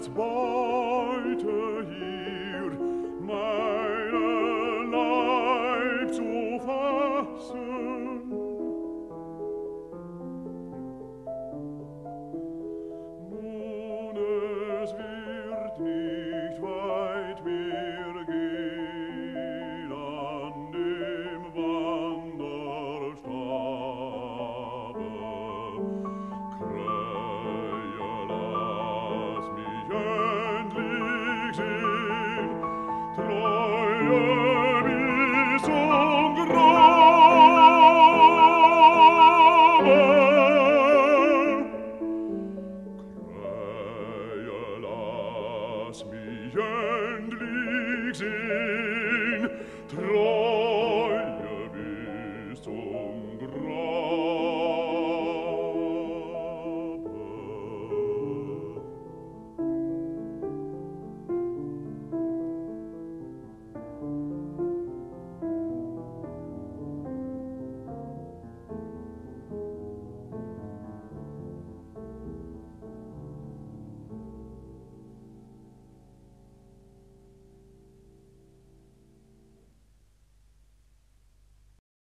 Beute hier, meinen Leib zu fassen. Nun es wird nicht weit mehr gehen an dem Wanderstabe. Krähe, lass mich endlich sehen, Treue bis zum Grabe. Krähe, lass mich endlich sehen, Treue bis zum